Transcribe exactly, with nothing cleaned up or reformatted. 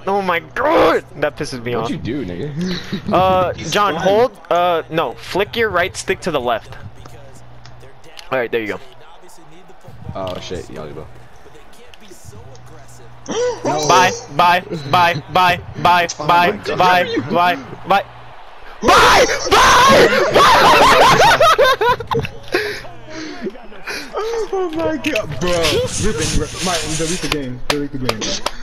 Oh my god! That pisses me off. What'd you do, nigga? Uh, John, hold. Uh, no, flick your right stick to the left. All right, there you go. Oh shit, Yalibo. Bye, bye, bye, bye, bye, Oh bye, my God. bye, bye, bye, bye, bye, Oh my god, bro. Ruben, Martin, delete the game. Delete the game, bro.